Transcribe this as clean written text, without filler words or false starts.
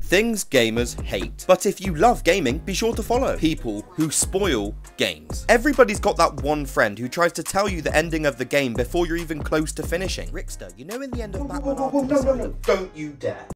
Things gamers hate. But if you love gaming, be sure to follow. People who spoil games. Everybody's got that one friend who tries to tell you the ending of the game before you're even close to finishing. Rickster, you know in the end of Batman Arkham Asylum... No, don't you dare.